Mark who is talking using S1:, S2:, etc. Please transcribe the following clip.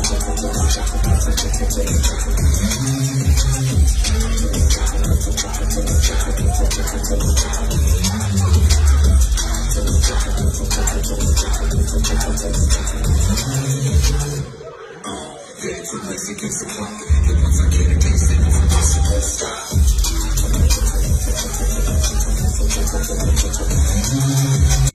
S1: Mexican supply, and once I get a taste, they know I'm possible style.